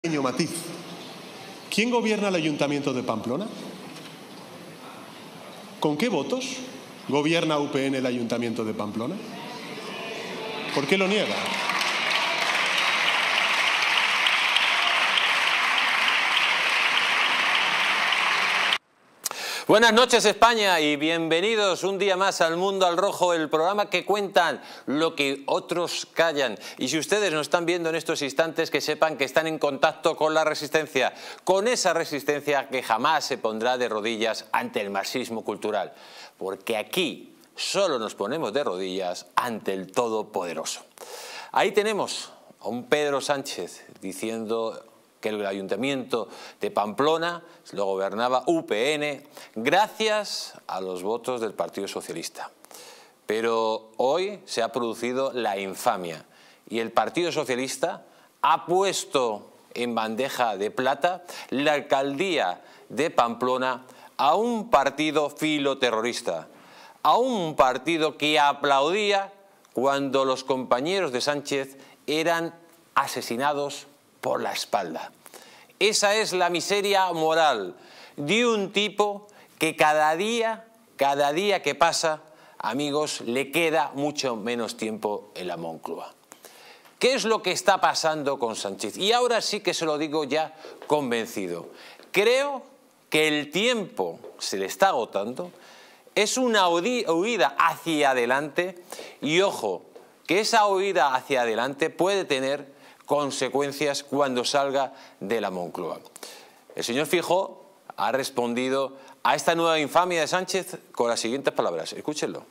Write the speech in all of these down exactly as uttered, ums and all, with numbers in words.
Pequeño matiz. ¿Quién gobierna el Ayuntamiento de Pamplona? ¿Con qué votos gobierna U P N el Ayuntamiento de Pamplona? ¿Por qué lo niega? Buenas noches, España, y bienvenidos un día más al Mundo al Rojo, el programa que cuentan lo que otros callan. Y si ustedes nos están viendo en estos instantes, que sepan que están en contacto con la resistencia, con esa resistencia que jamás se pondrá de rodillas ante el marxismo cultural. Porque aquí solo nos ponemos de rodillas ante el Todopoderoso. Ahí tenemos a un Pedro Sánchez diciendo que el Ayuntamiento de Pamplona lo gobernaba U P N gracias a los votos del Partido Socialista. Pero hoy se ha producido la infamia y el Partido Socialista ha puesto en bandeja de plata la alcaldía de Pamplona a un partido filoterrorista, a un partido que aplaudía cuando los compañeros de Sánchez eran asesinados por la espalda. Esa es la miseria moral de un tipo que cada día, cada día que pasa, amigos, le queda mucho menos tiempo en la Moncloa. ¿Qué es lo que está pasando con Sánchez? Y ahora sí que se lo digo ya convencido. Creo que el tiempo se le está agotando, es una huida hacia adelante y ojo, que esa huida hacia adelante puede tener consecuencias cuando salga de la Moncloa. El señor Feijóo ha respondido a esta nueva infamia de Sánchez con las siguientes palabras. Escúchenlo.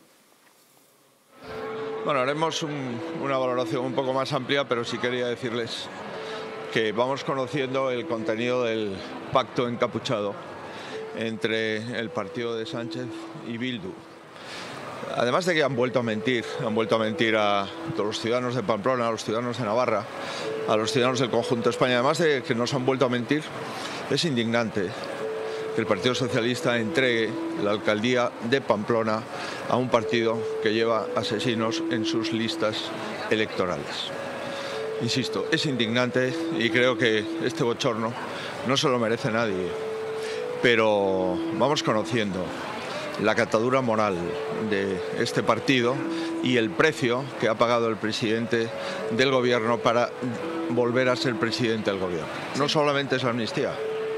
Bueno, haremos un, una valoración un poco más amplia, pero sí quería decirles que vamos conociendo el contenido del pacto encapuchado entre el partido de Sánchez y Bildu. Además de que han vuelto a mentir, han vuelto a mentir a todos los ciudadanos de Pamplona, a los ciudadanos de Navarra, a los ciudadanos del conjunto de España. Además de que nos han vuelto a mentir, es indignante que el Partido Socialista entregue la alcaldía de Pamplona a un partido que lleva asesinos en sus listas electorales. Insisto, es indignante y creo que este bochorno no se lo merece nadie, pero vamos conociendo la catadura moral de este partido y el precio que ha pagado el presidente del gobierno para volver a ser presidente del gobierno. No solamente es la amnistía,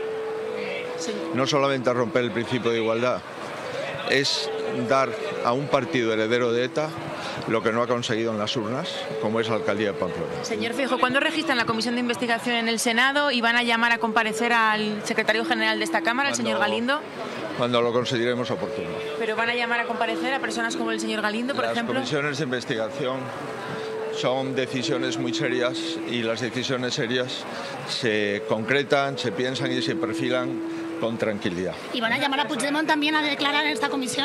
no solamente romper el principio de igualdad, es dar a un partido heredero de ETA lo que no ha conseguido en las urnas, como es la alcaldía de Pamplona. Señor Feijóo, ¿cuándo registran la comisión de investigación en el Senado y van a llamar a comparecer al secretario general de esta Cámara, el señor Galindo? Cuando lo consideremos oportuno. ¿Pero van a llamar a comparecer a personas como el señor Galindo, por las ejemplo? Las comisiones de investigación son decisiones muy serias y las decisiones serias se concretan, se piensan y se perfilan con tranquilidad. ¿Y van a llamar a Puigdemont también a declarar en esta comisión?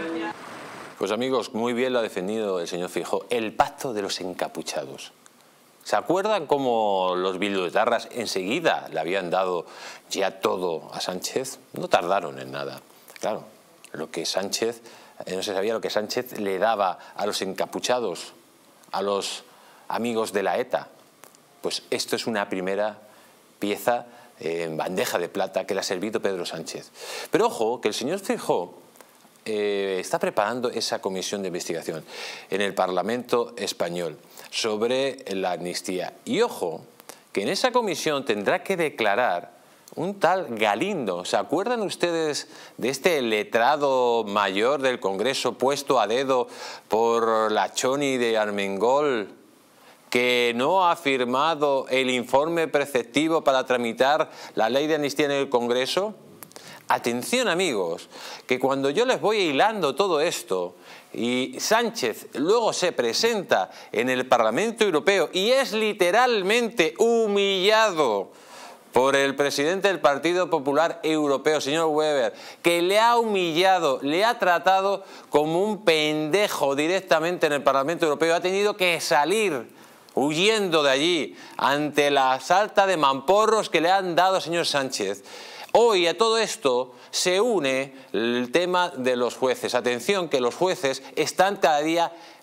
Pues amigos, muy bien lo ha defendido el señor Feijóo, el pacto de los encapuchados. ¿Se acuerdan cómo los bilduetarras enseguida le habían dado ya todo a Sánchez? No tardaron en nada. Claro, lo que Sánchez, no se sabía lo que Sánchez le daba a los encapuchados, a los amigos de la ETA. Pues esto es una primera pieza en bandeja de plata que le ha servido Pedro Sánchez. Pero ojo, que el señor Feijóo Eh, está preparando esa comisión de investigación en el Parlamento español sobre la amnistía. Y ojo, que en esa comisión tendrá que declarar un tal Galindo. ¿Se acuerdan ustedes de este letrado mayor del Congreso puesto a dedo por la Choni de Armengol, que no ha firmado el informe preceptivo para tramitar la ley de amnistía en el Congreso? Atención amigos, que cuando yo les voy hilando todo esto y Sánchez luego se presenta en el Parlamento Europeo y es literalmente humillado por el presidente del Partido Popular Europeo, señor Weber, que le ha humillado, le ha tratado como un pendejo directamente en el Parlamento Europeo, ha tenido que salir huyendo de allí ante la salta de mamporros que le han dado al señor Sánchez. Hoy a todo esto se une el tema de los jueces. Atención, que los jueces están cada día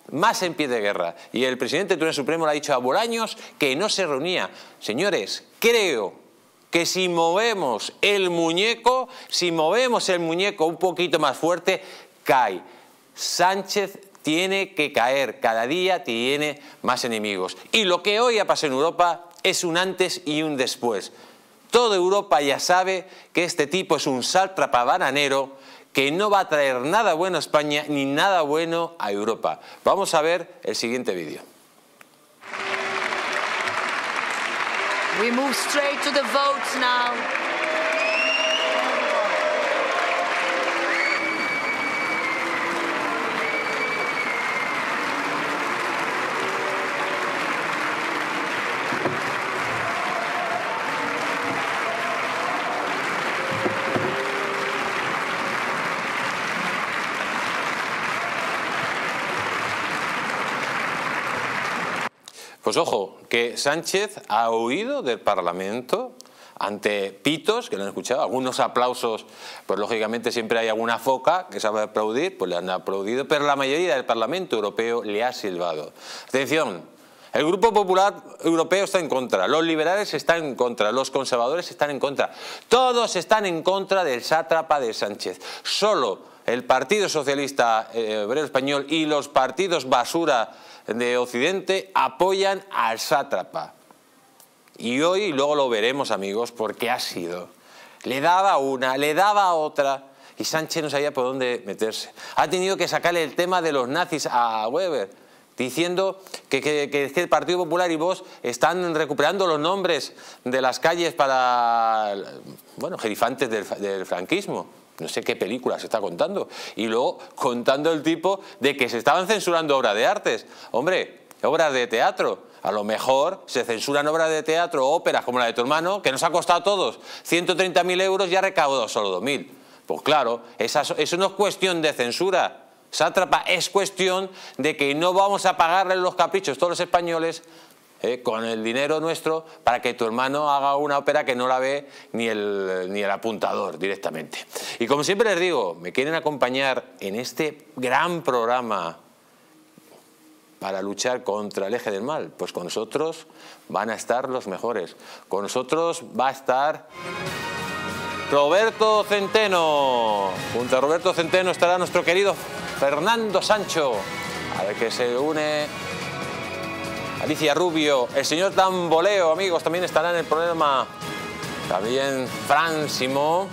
más en pie de guerra. Y el presidente del Tribunal Supremo le ha dicho a Bolaños que no se reunía. Señores, creo que si movemos el muñeco, si movemos el muñeco un poquito más fuerte, cae. Sánchez tiene que caer, cada día tiene más enemigos. Y lo que hoy ha pasado en Europa es un antes y un después. Toda Europa ya sabe que este tipo es un sátrapa bananero que no va a traer nada bueno a España ni nada bueno a Europa. Vamos a ver el siguiente vídeo. We move straight to the votes now. Pues ojo, que Sánchez ha huido del Parlamento ante pitos, que lo han escuchado, algunos aplausos, pues lógicamente siempre hay alguna foca que sabe aplaudir, pues le han aplaudido, pero la mayoría del Parlamento Europeo le ha silbado. Atención, el Grupo Popular Europeo está en contra, los liberales están en contra, los conservadores están en contra, todos están en contra del sátrapa de Sánchez. Solo el Partido Socialista eh, Obrero Español y los partidos basura de Occidente apoyan al sátrapa. Y hoy, luego lo veremos, amigos, porque ha sido. Le daba una, le daba otra, y Sánchez no sabía por dónde meterse. Ha tenido que sacarle el tema de los nazis a Weber, diciendo que, que, que el Partido Popular y Vox están recuperando los nombres de las calles para, bueno, gerifantes del, del franquismo. No sé qué película se está contando. Y luego contando el tipo de que se estaban censurando obras de artes. Hombre, obras de teatro. A lo mejor se censuran obras de teatro, óperas como la de tu hermano, que nos ha costado a todos ciento treinta mil euros y ha recaudado solo dos mil. Pues claro, esa, eso no es cuestión de censura. Sátrapa, es cuestión de que no vamos a pagarle los caprichos todos los españoles Eh, con el dinero nuestro para que tu hermano haga una ópera que no la ve ni el, ni el apuntador directamente. Y como siempre les digo, me quieren acompañar en este gran programa para luchar contra el eje del mal, pues con nosotros van a estar los mejores. Con nosotros va a estar Roberto Centeno. Junto a Roberto Centeno estará nuestro querido Fernando Sancho, al que se une Alicia Rubio, el señor Tamboleo, amigos, también estará en el programa. También Fran Simó.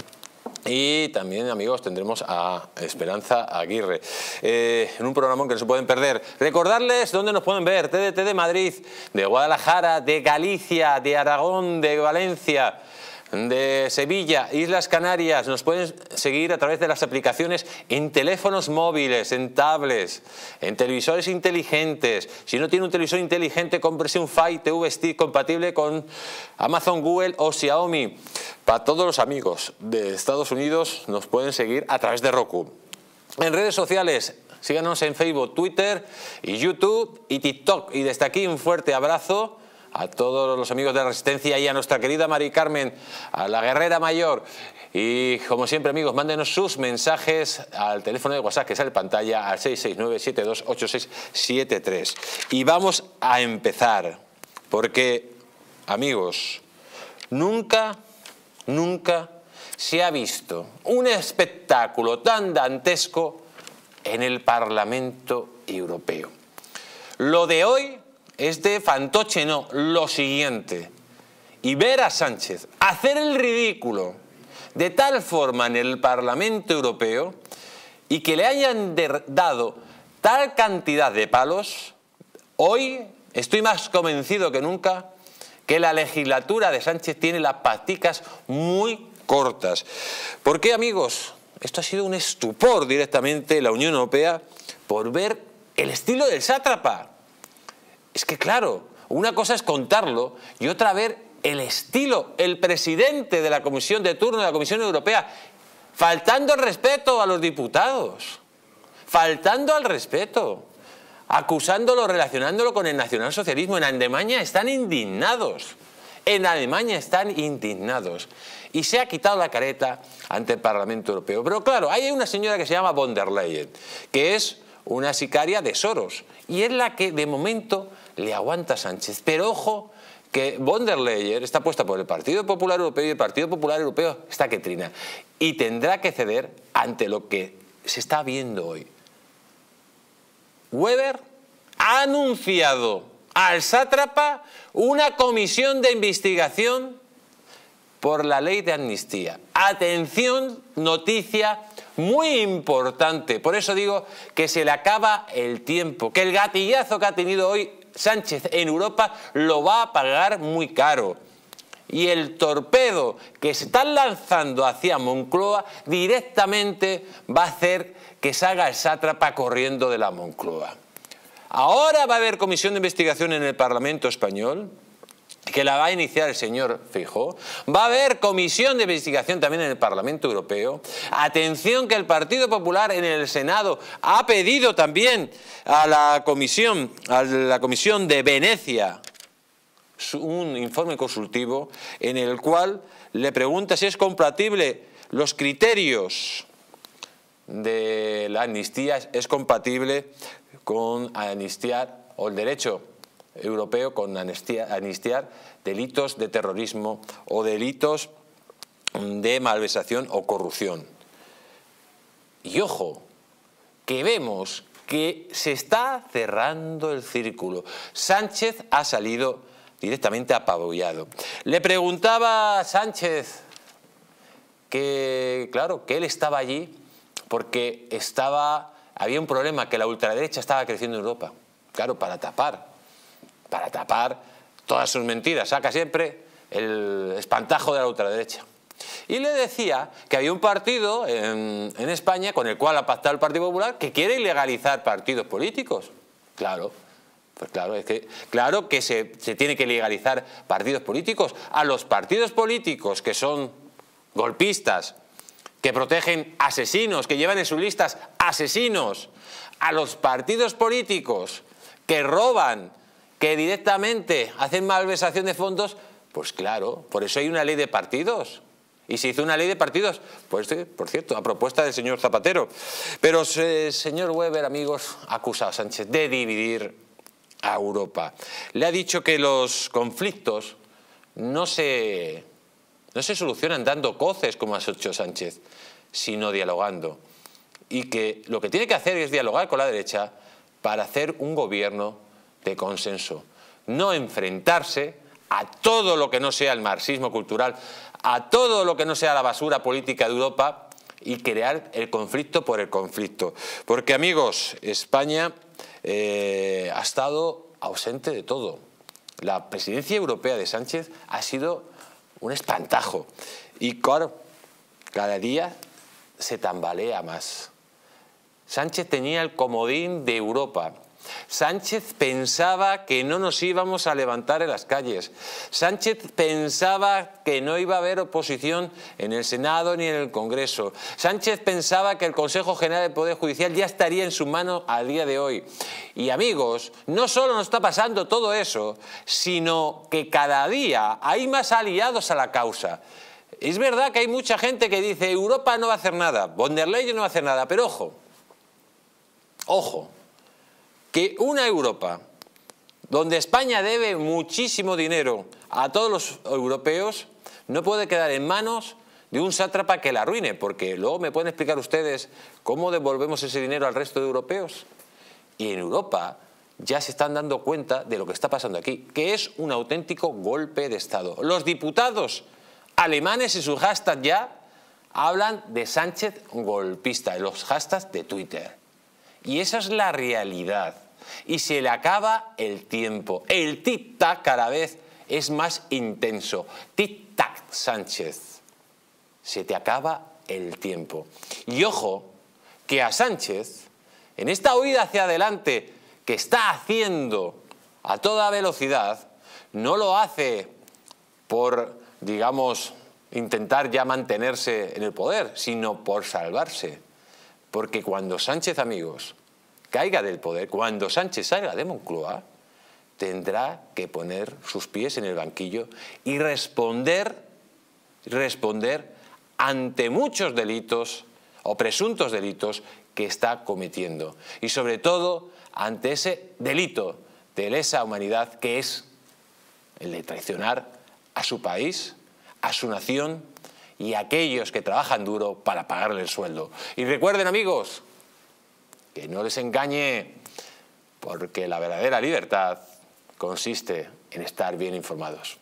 Y también, amigos, tendremos a Esperanza Aguirre. Eh, en un programa que no se pueden perder. Recordarles dónde nos pueden ver. T D T de Madrid, de Guadalajara, de Galicia, de Aragón, de Valencia, de Sevilla, Islas Canarias. Nos pueden seguir a través de las aplicaciones en teléfonos móviles, en tablets, en televisores inteligentes. Si no tiene un televisor inteligente, cómprese un Fire T V Stick compatible con Amazon, Google o Xiaomi. Para todos los amigos de Estados Unidos nos pueden seguir a través de Roku. En redes sociales, síganos en Facebook, Twitter y YouTube y TikTok. Y desde aquí un fuerte abrazo a todos los amigos de Resistencia y a nuestra querida Mari Carmen, a la guerrera mayor. Y como siempre, amigos, mándenos sus mensajes al teléfono de WhatsApp que sale en pantalla, al seis seis nueve, siete dos ocho seis siete tres. Y vamos a empezar, porque, amigos, nunca, nunca se ha visto un espectáculo tan dantesco en el Parlamento Europeo. Lo de hoy es de fantoche, no, lo siguiente. Y ver a Sánchez hacer el ridículo de tal forma en el Parlamento Europeo y que le hayan dado tal cantidad de palos, hoy estoy más convencido que nunca que la legislatura de Sánchez tiene las paticas muy cortas. ¿Por qué, amigos? Esto ha sido un estupor directamente en la Unión Europea por ver el estilo del sátrapa. Es que claro, una cosa es contarlo y otra ver el estilo, el presidente de la comisión de turno de la Comisión Europea, faltando el respeto a los diputados, faltando al respeto, acusándolo, relacionándolo con el nacionalsocialismo. En Alemania están indignados, en Alemania están indignados. Y se ha quitado la careta ante el Parlamento Europeo. Pero claro, hay una señora que se llama von der Leyen, que es una sicaria de Soros. Y es la que de momento le aguanta a Sánchez. Pero ojo, que von der Leyen está puesta por el Partido Popular Europeo y el Partido Popular Europeo está que trina. Y tendrá que ceder ante lo que se está viendo hoy. Weber ha anunciado al sátrapa una comisión de investigación por la ley de amnistía. Atención, noticia muy importante. Por eso digo que se le acaba el tiempo, que el gatillazo que ha tenido hoy Sánchez en Europa lo va a pagar muy caro. Y el torpedo que se están lanzando hacia Moncloa directamente va a hacer que salga el sátrapa corriendo de la Moncloa. Ahora va a haber comisión de investigación en el Parlamento español, que la va a iniciar el señor Feijóo. Va a haber comisión de investigación también en el Parlamento Europeo. Atención, que el Partido Popular en el Senado ha pedido también a la comisión, a la comisión de Venecia un informe consultivo en el cual le pregunta si es compatible los criterios de la amnistía, es compatible con amnistiar, o el derecho europeo con amnistiar, amnistiar delitos de terrorismo o delitos de malversación o corrupción. Y ojo, que vemos que se está cerrando el círculo. Sánchez ha salido directamente apabullado. Le preguntaba Sánchez que, claro, que él estaba allí porque estaba, había un problema, que la ultraderecha estaba creciendo en Europa. Claro, para tapar, para tapar todas sus mentiras. Saca siempre el espantajo de la ultraderecha. Y le decía que había un partido en, en España con el cual ha pactado el Partido Popular que quiere ilegalizar partidos políticos. Claro. Pues claro, es que, claro que se, se tiene que legalizar partidos políticos. A los partidos políticos que son golpistas, que protegen asesinos, que llevan en sus listas asesinos, a los partidos políticos que roban, que directamente hacen malversación de fondos, pues claro, por eso hay una ley de partidos. Y se hizo una ley de partidos, pues por cierto, a propuesta del señor Zapatero. Pero el señor Weber, amigos, ha acusado a Sánchez de dividir a Europa. Le ha dicho que los conflictos no se, no se solucionan dando coces, como ha hecho Sánchez, sino dialogando. Y que lo que tiene que hacer es dialogar con la derecha para hacer un gobierno de consenso. No enfrentarse a todo lo que no sea el marxismo cultural, a todo lo que no sea la basura política de Europa y crear el conflicto por el conflicto. Porque, amigos, España Eh, ha estado ausente de todo. La presidencia europea de Sánchez ha sido un espantajo. Y claro, cada día se tambalea más. Sánchez tenía el comodín de Europa. Sánchez pensaba que no nos íbamos a levantar en las calles. Sánchez pensaba que no iba a haber oposición en el Senado ni en el Congreso. Sánchez pensaba que el Consejo General del Poder Judicial ya estaría en su mano al día de hoy. Y amigos, no solo nos está pasando todo eso, sino que cada día hay más aliados a la causa. Es verdad que hay mucha gente que dice Europa no va a hacer nada, von der Leyen no va a hacer nada, pero ojo, ojo, que una Europa donde España debe muchísimo dinero a todos los europeos no puede quedar en manos de un sátrapa que la arruine, porque luego me pueden explicar ustedes cómo devolvemos ese dinero al resto de europeos. Y en Europa ya se están dando cuenta de lo que está pasando aquí, que es un auténtico golpe de Estado. Los diputados alemanes y sus hashtags ya hablan de Sánchez golpista, en los hashtags de Twitter. Y esa es la realidad. Y se le acaba el tiempo. El tic-tac cada vez es más intenso. Tic-tac, Sánchez. Se te acaba el tiempo. Y ojo, que a Sánchez, en esta huida hacia adelante que está haciendo a toda velocidad, no lo hace por, digamos, intentar ya mantenerse en el poder, sino por salvarse. Porque cuando Sánchez, amigos, caiga del poder, cuando Sánchez salga de Moncloa, tendrá que poner sus pies en el banquillo y responder, responder ante muchos delitos o presuntos delitos que está cometiendo. Y sobre todo ante ese delito de lesa humanidad que es el de traicionar a su país, a su nación y a aquellos que trabajan duro para pagarle el sueldo. Y recuerden, amigos, que no les engañe, porque la verdadera libertad consiste en estar bien informados.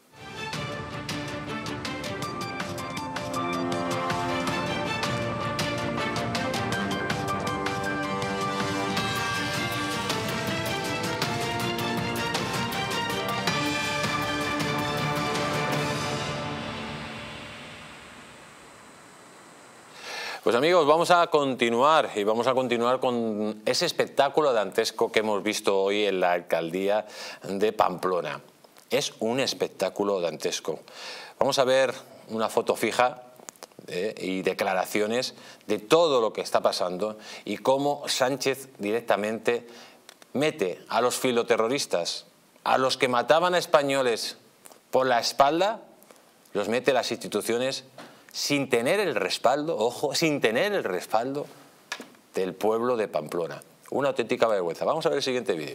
Pues amigos, vamos a continuar y vamos a continuar con ese espectáculo dantesco que hemos visto hoy en la alcaldía de Pamplona. Es un espectáculo dantesco. Vamos a ver una foto fija eh, y declaraciones de todo lo que está pasando y cómo Sánchez directamente mete a los filoterroristas, a los que mataban a españoles por la espalda, los mete a las instituciones sin tener el respaldo, ojo, sin tener el respaldo del pueblo de Pamplona. Una auténtica vergüenza. Vamos a ver el siguiente vídeo.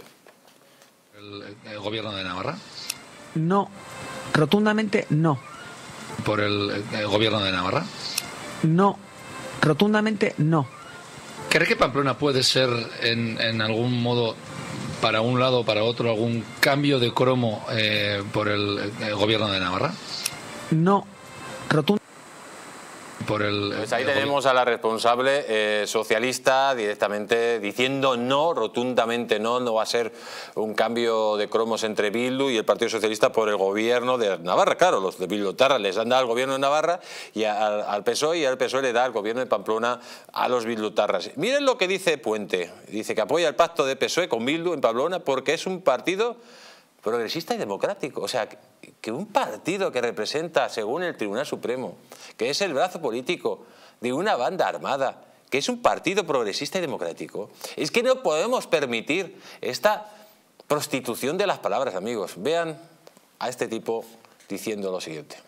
¿El, el gobierno de Navarra? No, rotundamente no. ¿Por el, el gobierno de Navarra? No, rotundamente no. ¿Cree que Pamplona puede ser en, en algún modo, para un lado o para otro, algún cambio de cromo eh, por el, el gobierno de Navarra? No, rotundamente. Por el, pues ahí tenemos a la responsable eh, socialista directamente diciendo no, rotundamente no, no va a ser un cambio de cromos entre Bildu y el Partido Socialista por el gobierno de Navarra. Claro, los de bildutarras les han dado al gobierno de Navarra y a, al P S O E, y al P S O E le da al gobierno de Pamplona a los bildutarras. Miren lo que dice Puente, dice que apoya el pacto de P S O E con Bildu en Pamplona porque es un partido progresista y democrático. O sea, que un partido que representa, según el Tribunal Supremo, que es el brazo político de una banda armada, que es un partido progresista y democrático, es que no podemos permitir esta prostitución de las palabras, amigos. Vean a este tipo diciendo lo siguiente.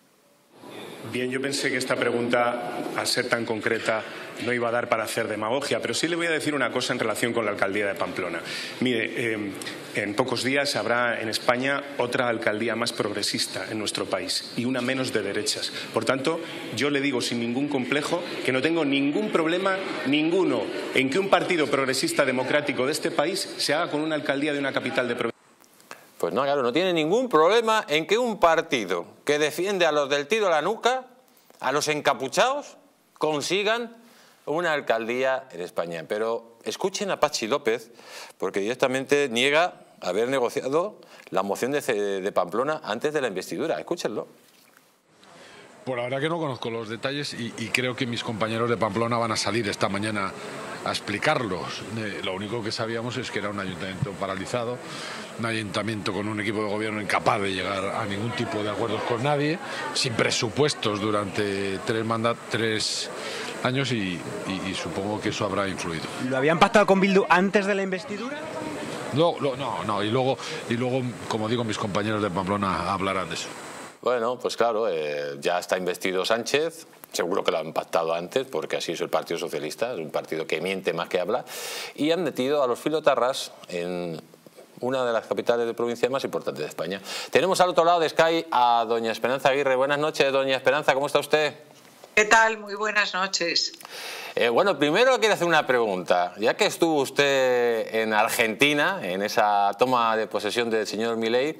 Bien, yo pensé que esta pregunta, al ser tan concreta, no iba a dar para hacer demagogia, pero sí le voy a decir una cosa en relación con la alcaldía de Pamplona. Mire, eh, en pocos días habrá en España otra alcaldía más progresista en nuestro país y una menos de derechas. Por tanto, yo le digo sin ningún complejo que no tengo ningún problema, ninguno, en que un partido progresista democrático de este país se haga con una alcaldía de una capital de provincia. Pues no, claro, no tiene ningún problema en que un partido que defiende a los del tiro a la nuca, a los encapuchados, consigan una alcaldía en España. Pero escuchen a Patxi López, porque directamente niega haber negociado la moción de, de Pamplona antes de la investidura. Escúchenlo. Pues la verdad que no conozco los detalles y, y creo que mis compañeros de Pamplona van a salir esta mañana a explicarlos. Eh, lo único que sabíamos es que era un ayuntamiento paralizado, un ayuntamiento con un equipo de gobierno incapaz de llegar a ningún tipo de acuerdos con nadie, sin presupuestos durante tres, mandat tres años y, y, y supongo que eso habrá influido. ¿Lo habían pactado con Bildu antes de la investidura? No, no, no, no. Y luego, y luego, como digo, mis compañeros de Pamplona hablarán de eso. Bueno, pues claro, eh, ya está investido Sánchez, seguro que lo han pactado antes, porque así es el Partido Socialista, es un partido que miente más que habla, y han metido a los filotarras en una de las capitales de provincia más importantes de España. Tenemos al otro lado de Sky a doña Esperanza Aguirre. Buenas noches, doña Esperanza, ¿cómo está usted? ¿Qué tal? Muy buenas noches. Eh, bueno, primero quiero hacer una pregunta. Ya que estuvo usted en Argentina, en esa toma de posesión del señor Milei,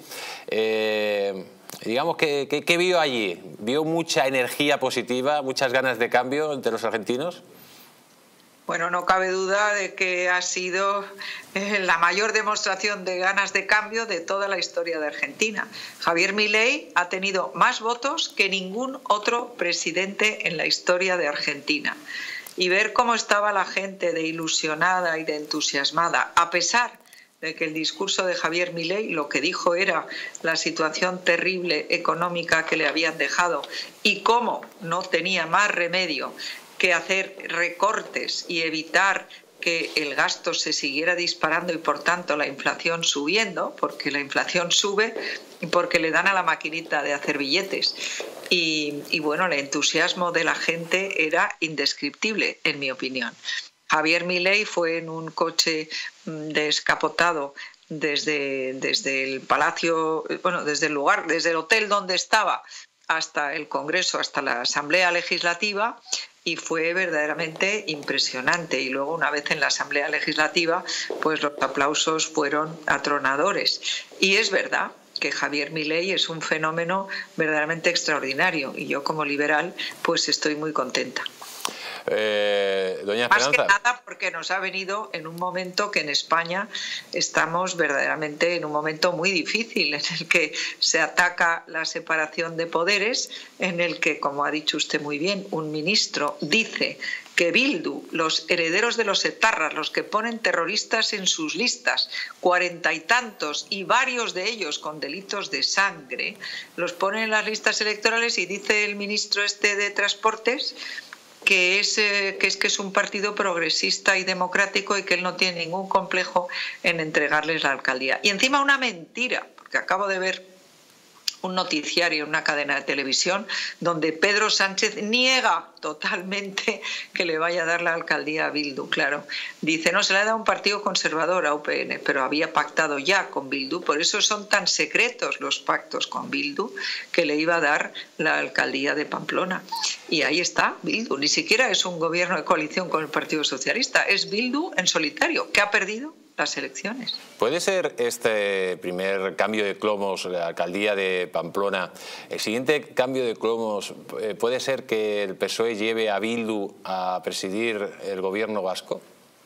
eh, digamos, ¿qué, qué, qué vio allí? ¿Vio mucha energía positiva, muchas ganas de cambio entre los argentinos? Bueno, no cabe duda de que ha sido la mayor demostración de ganas de cambio de toda la historia de Argentina. Javier Milei ha tenido más votos que ningún otro presidente en la historia de Argentina. Y ver cómo estaba la gente de ilusionada y de entusiasmada, a pesar de que el discurso de Javier Milei lo que dijo era la situación terrible económica que le habían dejado y cómo no tenía más remedio que hacer recortes y evitar que el gasto se siguiera disparando y por tanto la inflación subiendo, porque la inflación sube y porque le dan a la maquinita de hacer billetes. Y, y bueno, el entusiasmo de la gente era indescriptible, en mi opinión. Javier Milei fue en un coche descapotado desde, desde el palacio, bueno, desde el lugar, desde el hotel donde estaba hasta el Congreso, hasta la Asamblea Legislativa, y fue verdaderamente impresionante. Y luego, una vez en la Asamblea Legislativa, pues los aplausos fueron atronadores. Y es verdad que Javier Milei es un fenómeno verdaderamente extraordinario, y yo como liberal pues estoy muy contenta. Eh, doña Esperanza. Más que nada porque nos ha venido en un momento que en España estamos verdaderamente en un momento muy difícil, en el que se ataca la separación de poderes, en el que, como ha dicho usted muy bien, un ministro dice que Bildu, los herederos de los etarras, los que ponen terroristas en sus listas, cuarenta y tantos y varios de ellos con delitos de sangre, los ponen en las listas electorales, y dice el ministro este de Transportes que es, eh, que es que es un partido progresista y democrático y que él no tiene ningún complejo en entregarles la alcaldía. Y encima una mentira, porque acabo de ver un noticiario en una cadena de televisión donde Pedro Sánchez niega totalmente que le vaya a dar la alcaldía a Bildu. Claro, dice, no, se le ha dado un partido conservador a U P N, pero había pactado ya con Bildu, por eso son tan secretos los pactos con Bildu, que le iba a dar la alcaldía de Pamplona. Y ahí está Bildu, ni siquiera es un gobierno de coalición con el Partido Socialista, es Bildu en solitario, que ha perdido las elecciones. ¿Puede ser este primer cambio de cromos, la alcaldía de Pamplona, el siguiente cambio de cromos, eh, puede ser que el P S O E lleve a Bildu a presidir el gobierno vasco?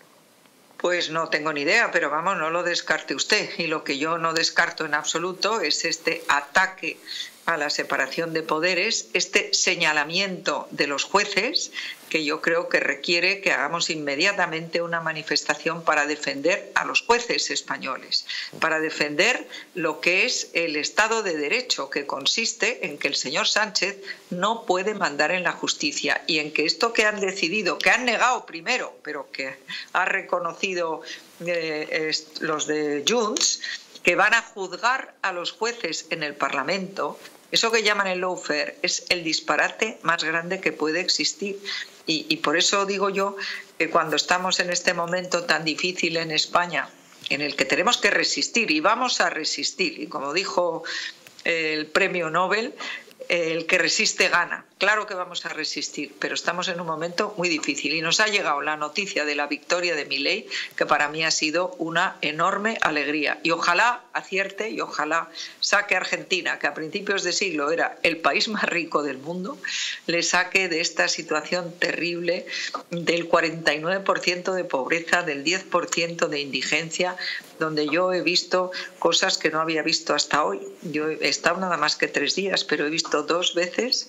Pues no tengo ni idea, pero vamos, no lo descarte usted. Y lo que yo no descarto en absoluto es este ataque a la separación de poderes, este señalamiento de los jueces, que yo creo que requiere que hagamos inmediatamente una manifestación para defender a los jueces españoles, para defender lo que es el Estado de Derecho, que consiste en que el señor Sánchez no puede mandar en la justicia, y en que esto que han decidido, que han negado primero, pero que ha reconocido eh, los de Junts, que van a juzgar a los jueces en el Parlamento, eso que llaman el lawfare es el disparate más grande que puede existir. Y, y por eso digo yo que cuando estamos en este momento tan difícil en España, en el que tenemos que resistir, y vamos a resistir, y como dijo el premio Nobel, el que resiste gana. Claro que vamos a resistir, pero estamos en un momento muy difícil, y nos ha llegado la noticia de la victoria de Milei, que para mí ha sido una enorme alegría. Y ojalá acierte y ojalá saque a Argentina, que a principios de siglo era el país más rico del mundo, le saque de esta situación terrible del cuarenta y nueve por ciento de pobreza, del diez por ciento de indigencia, donde yo he visto cosas que no había visto hasta hoy. Yo he estado nada más que tres días, pero he visto dos veces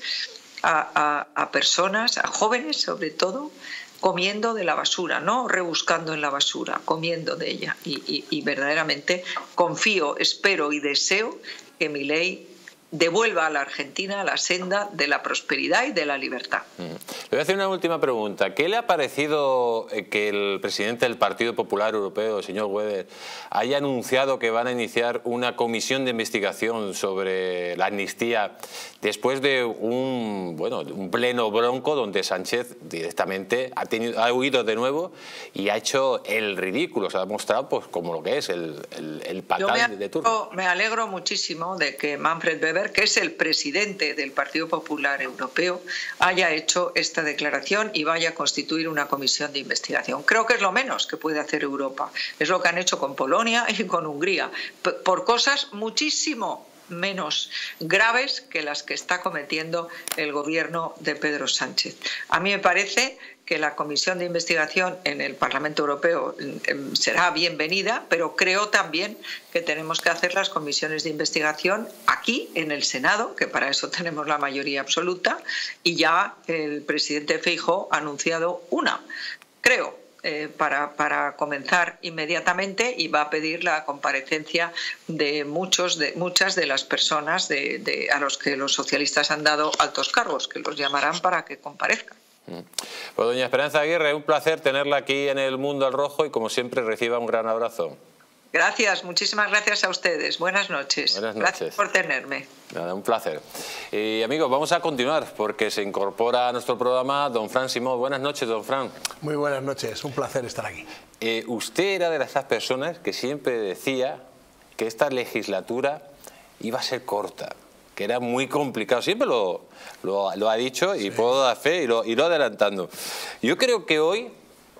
a, a, a personas, a jóvenes sobre todo, comiendo de la basura, no rebuscando en la basura, comiendo de ella. Y, y, y verdaderamente confío, espero y deseo que Milei devuelva a la Argentina la senda de la prosperidad y de la libertad. Le voy a hacer una última pregunta. ¿Qué le ha parecido que el presidente del Partido Popular Europeo, el señor Weber, haya anunciado que van a iniciar una comisión de investigación sobre la amnistía después de un, bueno, un pleno bronco donde Sánchez directamente ha, tenido, ha huido de nuevo y ha hecho el ridículo? Se ha mostrado pues, como lo que es, el, el, el patán de turno. Me alegro muchísimo de que Manfred Weber, que es el presidente del Partido Popular Europeo, haya hecho esta declaración y vaya a constituir una comisión de investigación. Creo que es lo menos que puede hacer Europa. Es lo que han hecho con Polonia y con Hungría, por cosas muchísimo menos graves que las que está cometiendo el gobierno de Pedro Sánchez. A mí me parece que la comisión de investigación en el Parlamento Europeo será bienvenida, pero creo también que tenemos que hacer las comisiones de investigación aquí en el Senado, que para eso tenemos la mayoría absoluta, y ya el presidente Feijóo ha anunciado una, creo, eh, para, para comenzar inmediatamente, y va a pedir la comparecencia de, muchos, de muchas de las personas de, de, a los que los socialistas han dado altos cargos, que los llamarán para que comparezcan. Pues doña Esperanza Aguirre, un placer tenerla aquí en El Mundo al Rojo, y como siempre reciba un gran abrazo. Gracias, muchísimas gracias a ustedes. Buenas noches. Buenas noches. Gracias por tenerme. Nada, un placer. Y amigos, vamos a continuar porque se incorpora a nuestro programa don Fran Simó. Buenas noches, don Fran. Muy buenas noches, un placer estar aquí. Eh, usted era de esas personas que siempre decía que esta legislatura iba a ser corta, que era muy complicado. Siempre lo, lo, lo ha dicho y sí. Puedo dar fe y lo, y lo adelantando. Yo creo que hoy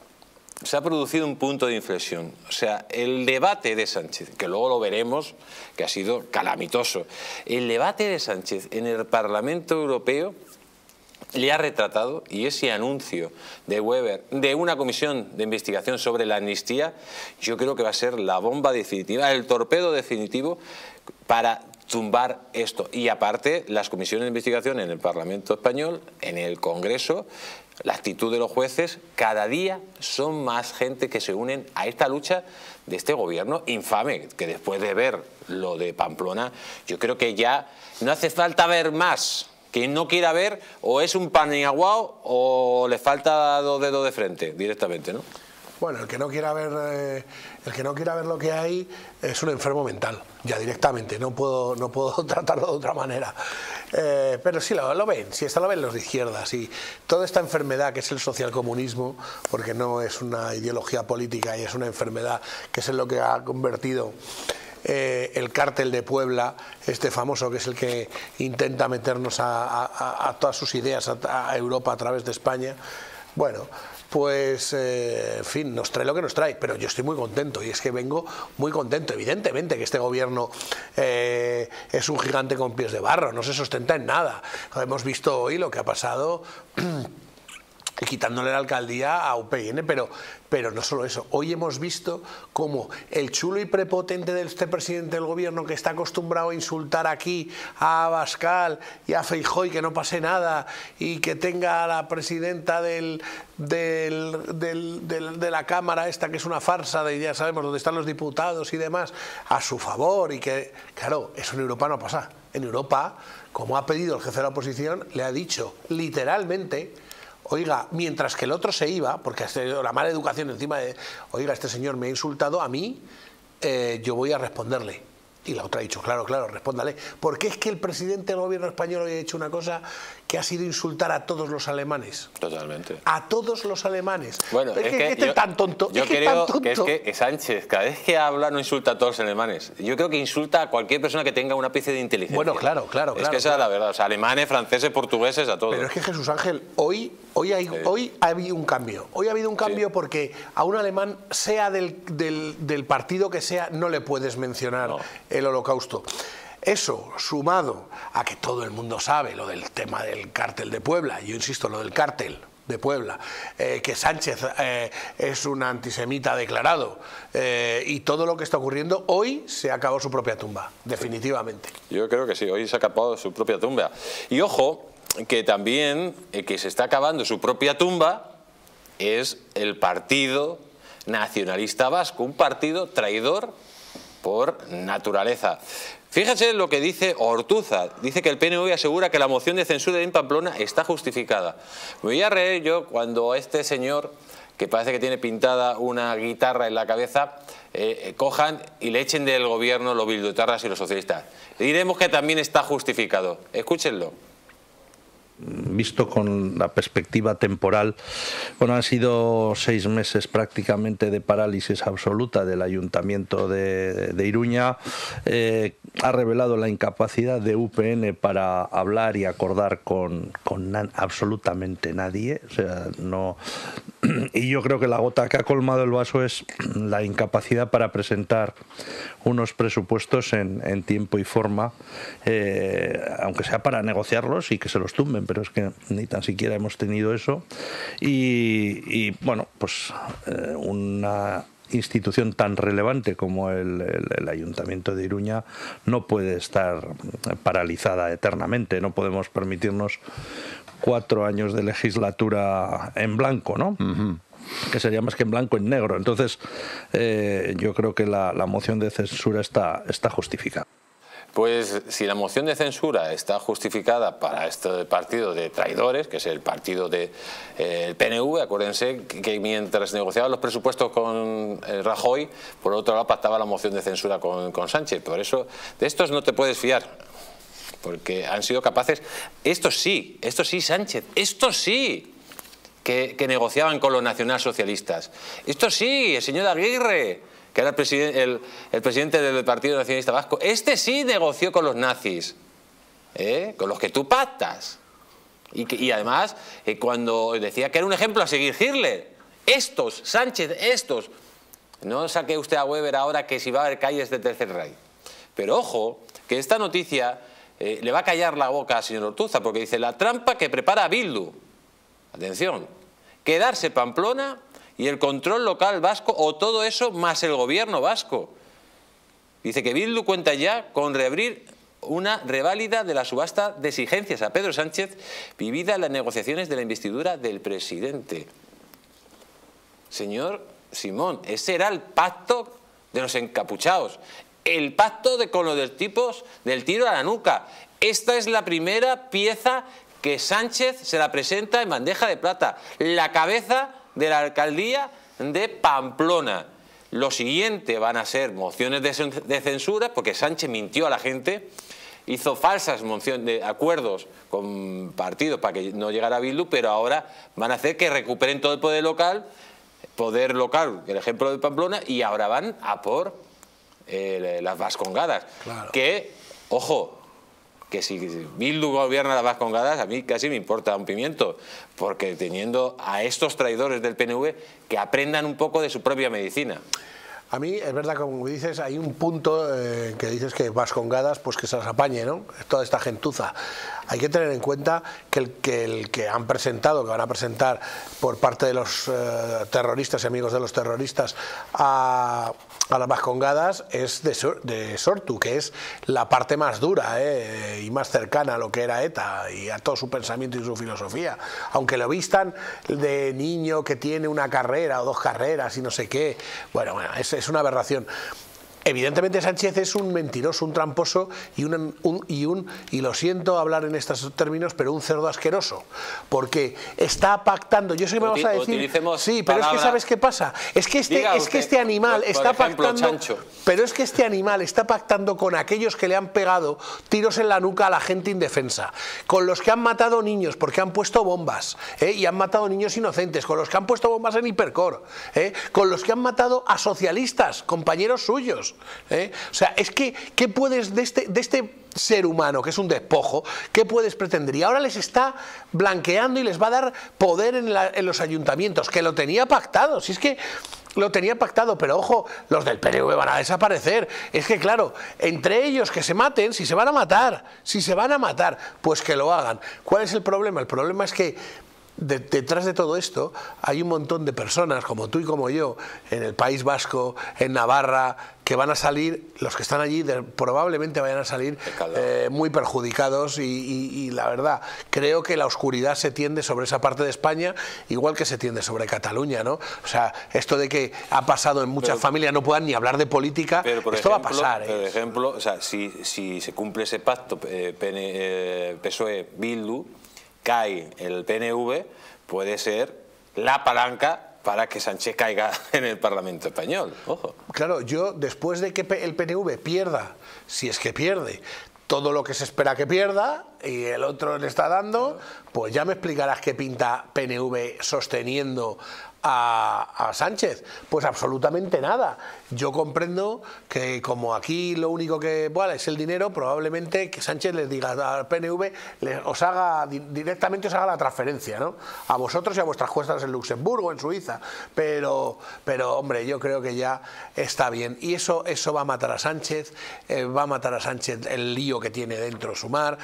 se ha producido un punto de inflexión. O sea, el debate de Sánchez, que luego lo veremos, que ha sido calamitoso, el debate de Sánchez en el Parlamento Europeo le ha retratado, y ese anuncio de Weber de una comisión de investigación sobre la amnistía, yo creo que va a ser la bomba definitiva, el torpedo definitivo para tumbar esto. Y aparte, las comisiones de investigación en el Parlamento Español, en el Congreso, la actitud de los jueces, cada día son más gente que se unen a esta lucha de este gobierno infame, que después de ver lo de Pamplona, yo creo que ya no hace falta ver más. Quien no quiera ver, o es un paniaguao o le falta dos dedos de frente directamente, ¿no? Bueno, el que no quiera ver, eh, el que no quiera ver lo que hay es un enfermo mental, ya directamente. No puedo, no puedo tratarlo de otra manera. Eh, pero sí lo, lo ven, si esto lo ven los de izquierdas. Y toda esta enfermedad que es el socialcomunismo, porque no es una ideología política y es una enfermedad que es en lo que ha convertido eh, el cártel de Puebla, este famoso, que es el que intenta meternos a, a, a todas sus ideas a, a Europa a través de España. Bueno, pues, eh, en fin, nos trae lo que nos trae, pero yo estoy muy contento, y es que vengo muy contento. Evidentemente que este gobierno eh, es un gigante con pies de barro, no se sustenta en nada. Hemos visto hoy lo que ha pasado quitándole la alcaldía a U P N, pero, pero no solo eso. Hoy hemos visto cómo el chulo y prepotente de este presidente del gobierno, que está acostumbrado a insultar aquí a Abascal y a Feijóo y que no pase nada, y que tenga a la presidenta del, del, del, del, de la Cámara esta, que es una farsa, de ya sabemos dónde están los diputados y demás, a su favor, y que, claro, eso en Europa no pasa. En Europa, como ha pedido el jefe de la oposición, le ha dicho literalmente: oiga, mientras que el otro se iba, porque ha tenido la mala educación encima de, oiga, este señor me ha insultado a mí, eh, yo voy a responderle. Y la otra ha dicho, claro, claro, respóndale. Porque es que el presidente del gobierno español hoy ha hecho una cosa que ha sido insultar a todos los alemanes. Totalmente. A todos los alemanes. Bueno, es, es que, que este yo, tan tonto. Yo es que creo tan tonto. que es que Sánchez, cada vez que habla, no insulta a todos los alemanes. Yo creo que insulta a cualquier persona que tenga una especie de inteligencia. Bueno, claro, claro. Es claro, que esa claro. es la verdad. O sea, alemanes, franceses, portugueses, a todos. Pero es que, Jesús Ángel, hoy, hoy, hay, sí. hoy ha habido un cambio. Hoy ha habido un cambio sí. porque a un alemán, sea del, del, del partido que sea, no le puedes mencionar no. el holocausto. Eso, sumado a que todo el mundo sabe lo del tema del cártel de Puebla, yo insisto, lo del cártel de Puebla, eh, que Sánchez eh, es un antisemita declarado, eh, y todo lo que está ocurriendo, hoy se ha acabado su propia tumba, definitivamente. Yo creo que sí, hoy se ha acabado su propia tumba. Y ojo, que también eh, que se está acabando su propia tumba es el Partido Nacionalista Vasco, un partido traidor por naturaleza. Fíjese lo que dice Ortúzar. Dice que el P N V asegura que la moción de censura en Pamplona está justificada. Me voy a reír yo cuando este señor, que parece que tiene pintada una guitarra en la cabeza, eh, cojan y le echen del gobierno los bilduetarras y los socialistas. Diremos que también está justificado. Escúchenlo. Visto con la perspectiva temporal, bueno, han sido seis meses prácticamente de parálisis absoluta del Ayuntamiento de, de Iruña. Eh, ha revelado la incapacidad de U P N para hablar y acordar con, con na absolutamente nadie. O sea, no. Y yo creo que la gota que ha colmado el vaso es la incapacidad para presentar unos presupuestos en, en tiempo y forma, eh, aunque sea para negociarlos y que se los tumben, pero es que ni tan siquiera hemos tenido eso. Y, y bueno, pues eh, una institución tan relevante como el, el, el Ayuntamiento de Iruña no puede estar paralizada eternamente. No podemos permitirnos cuatro años de legislatura en blanco, ¿no? Uh-huh. Que sería más que en blanco, en negro. Entonces, eh, yo creo que la, la moción de censura está, está justificada. Pues si la moción de censura está justificada para este partido de traidores, que es el partido del de, eh, P N V, acuérdense que, que mientras negociaban los presupuestos con eh, Rajoy, por otro lado pactaba la moción de censura con, con Sánchez. Por eso de estos no te puedes fiar, porque han sido capaces, estos sí, estos sí Sánchez, estos sí, que, que negociaban con los nacionalsocialistas, estos sí, el señor Aguirre, que era el, presiden el, el presidente del Partido Nacionalista Vasco, este sí negoció con los nazis, ¿eh? Con los que tú pactas. Y, que, y además, eh, cuando decía que era un ejemplo a seguir Hitler, estos, Sánchez, estos, no saque usted a Weber ahora que si va a haber calles de Tercer Reich. Pero ojo, que esta noticia eh, le va a callar la boca al señor Ortúzar, porque dice, la trampa que prepara Bildu, atención, quedarse Pamplona y el control local vasco o todo eso más el gobierno vasco. Dice que Bildu cuenta ya con reabrir una reválida de la subasta de exigencias a Pedro Sánchez vivida en las negociaciones de la investidura del presidente. Señor Simón, ese era el pacto de los encapuchados, el pacto de, con los del tipos del tiro a la nuca. Esta es la primera pieza que Sánchez se la presenta en bandeja de plata, la cabeza de la alcaldía de Pamplona. Lo siguiente van a ser mociones de censura, porque Sánchez mintió a la gente, hizo falsas mociones de acuerdos con partidos para que no llegara a Bildu, pero ahora van a hacer que recuperen todo el poder local, poder local, el ejemplo de Pamplona, y ahora van a por eh, las vascongadas. Claro. Que, ojo, que si Bildu gobierna las vascongadas, a mí casi me importa un pimiento, porque teniendo a estos traidores del P N V que aprendan un poco de su propia medicina. A mí es verdad, como dices, hay un punto eh, que dices que vascongadas, pues que se las apañe, ¿no? Toda esta gentuza. Hay que tener en cuenta que el que, el que han presentado, que van a presentar por parte de los eh, terroristas y amigos de los terroristas a, a las vascongadas es de, de Sortu, que es la parte más dura eh, y más cercana a lo que era ETA y a todo su pensamiento y su filosofía. Aunque lo vistan de niño que tiene una carrera o dos carreras y no sé qué, bueno, bueno, es, es una aberración. Evidentemente Sánchez es un mentiroso, un tramposo y un, un, y un, y lo siento hablar en estos términos, pero un cerdo asqueroso, porque está pactando, yo sé que me vas a decir, sí, pero es que ¿sabes qué pasa? Es que este, es que este animal por, está por ejemplo, pactando, Chancho. pero es que este animal está pactando con aquellos que le han pegado tiros en la nuca a la gente indefensa, con los que han matado niños porque han puesto bombas, ¿eh? y han matado niños inocentes, con los que han puesto bombas en Hipercor, ¿eh? con los que han matado a socialistas, compañeros suyos. ¿Eh? O sea, es que, ¿qué puedes de este, de este ser humano, que es un despojo, qué puedes pretender? Y ahora les está blanqueando y les va a dar poder en, la, en los ayuntamientos, que lo tenía pactado, si es que lo tenía pactado, pero ojo, los del P N V van a desaparecer. Es que claro, entre ellos que se maten, si se van a matar, si se van a matar, pues que lo hagan. ¿Cuál es el problema? El problema es que De, detrás de todo esto hay un montón de personas como tú y como yo en el País Vasco, en Navarra, que van a salir, los que están allí de, probablemente vayan a salir eh, muy perjudicados y, y, y la verdad, creo que la oscuridad se tiende sobre esa parte de España igual que se tiende sobre Cataluña, ¿no? O sea, esto de que ha pasado en muchas pero, familias no puedan ni hablar de política, pero por esto ejemplo, va a pasar. ¿eh? Por ejemplo, o sea, si, si se cumple ese pacto eh, eh, P S O E-Bildu, cae el P N V, puede ser la palanca para que Sánchez caiga en el Parlamento español. Ojo. Claro, yo después de que el P N V pierda, si es que pierde, todo lo que se espera que pierda y el otro le está dando, pues ya me explicarás qué pinta P N V sosteniendo a, a Sánchez. Pues absolutamente nada. Yo comprendo que como aquí lo único que vale es el dinero, probablemente que Sánchez les diga al P N V, les, os haga directamente os haga la transferencia, ¿no? A vosotros y a vuestras cuentas en Luxemburgo, en Suiza. Pero, pero hombre, yo creo que ya está bien. Y eso, eso va a matar a Sánchez, eh, va a matar a Sánchez el lío que tiene dentro Sumar, va a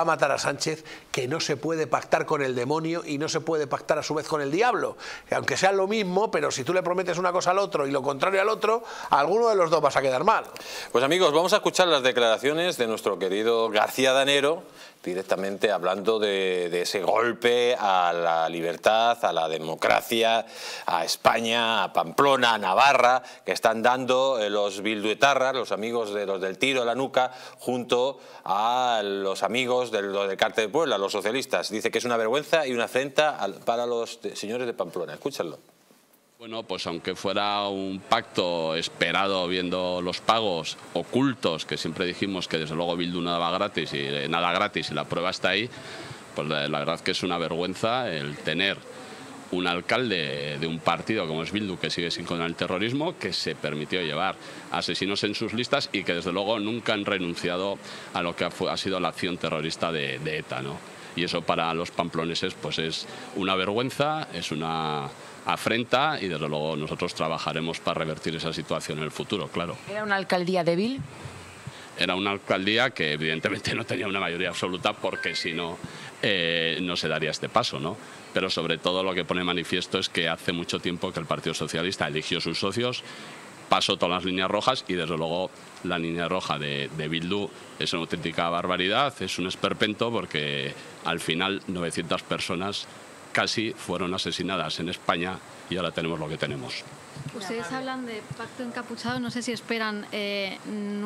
matar a Sánchez, que no se puede pactar con el demonio y no se puede pactar a su vez con el diablo. Aunque sea lo mismo, pero si tú le prometes una cosa al otro y lo contrario al otro, a alguno de los dos vas a quedar mal. Pues amigos, vamos a escuchar las declaraciones de nuestro querido García Danero, directamente hablando de, de ese golpe a la libertad, a la democracia, a España, a Pamplona, a Navarra, que están dando eh, los bilduetarras, los amigos de los del tiro a la nuca, junto a los amigos del, del Cártel de Puebla, los socialistas. Dice que es una vergüenza y una afrenta al, para los de, señores de Pamplona. Escúchalo. Bueno, pues aunque fuera un pacto esperado viendo los pagos ocultos, que siempre dijimos que desde luego Bildu no daba gratis y eh, nada gratis y la prueba está ahí, pues la, la verdad que es una vergüenza el tener un alcalde de un partido como es Bildu, que sigue sin condenar el terrorismo, que se permitió llevar asesinos en sus listas y que desde luego nunca han renunciado a lo que ha, ha sido la acción terrorista de, de ETA, ¿no? Y eso para los pamploneses pues es una vergüenza, es una afrenta y desde luego nosotros trabajaremos para revertir esa situación en el futuro, claro. ¿Era una alcaldía débil? Era una alcaldía que evidentemente no tenía una mayoría absoluta porque si no, eh, no se daría este paso, ¿no? Pero sobre todo lo que pone manifiesto es que hace mucho tiempo que el Partido Socialista eligió sus socios, pasó todas las líneas rojas y desde luego la línea roja de, de Bildu es una auténtica barbaridad, es un esperpento porque al final novecientas personas casi fueron asesinadas en España y ahora tenemos lo que tenemos. Ustedes hablan de pacto encapuchado, no sé si esperan eh,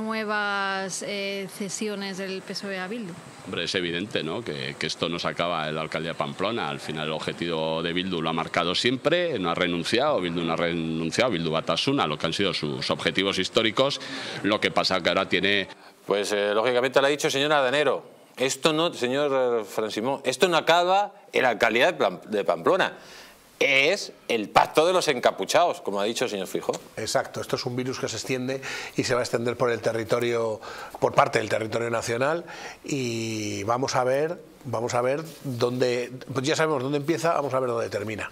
nuevas eh, cesiones del P S O E a Bildu. Hombre, es evidente, ¿no?, que, que esto no se acaba en la alcaldía de Pamplona. Al final el objetivo de Bildu lo ha marcado siempre, no ha renunciado, Bildu no ha renunciado, Bildu Batasuna, lo que han sido sus objetivos históricos. Lo que pasa que ahora tiene... Pues eh, lógicamente lo ha dicho señora Danero. Esto no, señor Fransimón, esto no acaba en la alcaldía de Pamplona. Es el pacto de los encapuchados, como ha dicho el señor Feijóo. Exacto, esto es un virus que se extiende y se va a extender por el territorio, por parte del territorio nacional y vamos a ver, vamos a ver dónde, pues ya sabemos dónde empieza, vamos a ver dónde termina.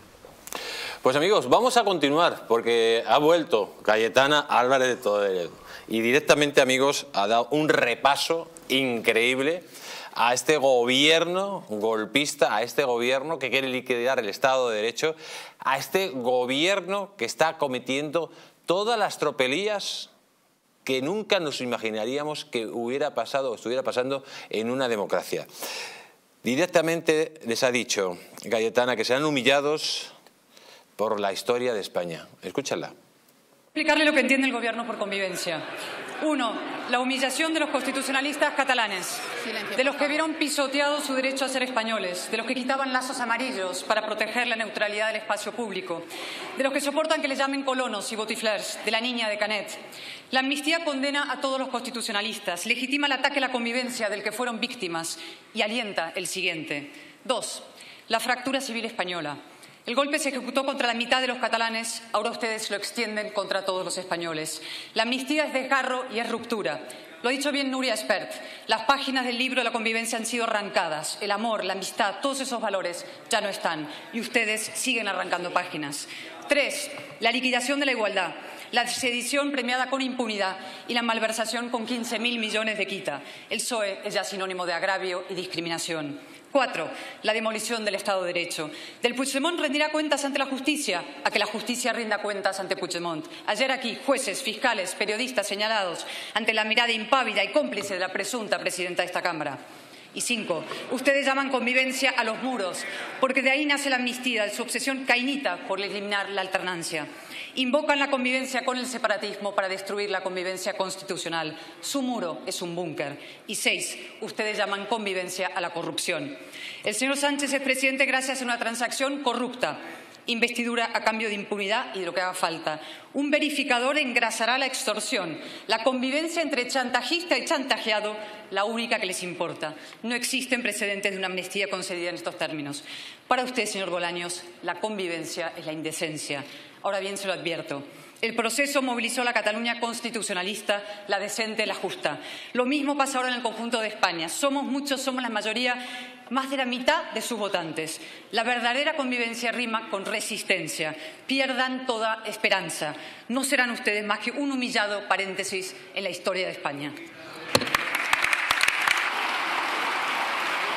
Pues amigos, vamos a continuar porque ha vuelto Cayetana Álvarez de Toledo y directamente, amigos, ha dado un repaso increíble a este gobierno golpista, a este gobierno que quiere liquidar el Estado de Derecho, a este gobierno que está cometiendo todas las tropelías que nunca nos imaginaríamos que hubiera pasado o estuviera pasando en una democracia. Directamente les ha dicho Cayetana que serán humillados por la historia de España. Escúchala. Explicarle lo que entiende el gobierno por convivencia. Uno, la humillación de los constitucionalistas catalanes, de los que vieron pisoteado su derecho a ser españoles, de los que quitaban lazos amarillos para proteger la neutralidad del espacio público, de los que soportan que les llamen colonos y botiflers, de la niña de Canet. La amnistía condena a todos los constitucionalistas, legitima el ataque a la convivencia del que fueron víctimas y alienta el siguiente. Dos, la fractura civil española. El golpe se ejecutó contra la mitad de los catalanes, ahora ustedes lo extienden contra todos los españoles. La amnistía es desgarro y es ruptura. Lo ha dicho bien Nuria Espert. Las páginas del libro de la convivencia han sido arrancadas. El amor, la amistad, todos esos valores ya no están. Y ustedes siguen arrancando páginas. Tres, la liquidación de la igualdad. La sedición premiada con impunidad y la malversación con quince mil millones de quita. El P S O E es ya sinónimo de agravio y discriminación. Cuatro, la demolición del Estado de Derecho. Del Puigdemont rendirá cuentas ante la justicia, a que la justicia rinda cuentas ante Puigdemont. Ayer aquí, jueces, fiscales, periodistas señalados ante la mirada impávida y cómplice de la presunta presidenta de esta Cámara. Y cinco, ustedes llaman convivencia a los muros, porque de ahí nace la amnistía, de su obsesión cainita por eliminar la alternancia. Invocan la convivencia con el separatismo para destruir la convivencia constitucional. Su muro es un búnker. Y seis, ustedes llaman convivencia a la corrupción. El señor Sánchez es presidente gracias a una transacción corrupta. Investidura a cambio de impunidad y de lo que haga falta. Un verificador engrasará la extorsión. La convivencia entre chantajista y chantajeado, la única que les importa. No existen precedentes de una amnistía concedida en estos términos. Para usted, señor Bolaños, la convivencia es la indecencia. Ahora bien, se lo advierto. El proceso movilizó a la Cataluña constitucionalista, la decente, la justa. Lo mismo pasa ahora en el conjunto de España. Somos muchos, somos la mayoría, más de la mitad de sus votantes. La verdadera convivencia rima con resistencia. Pierdan toda esperanza. No serán ustedes más que un humillado paréntesis en la historia de España.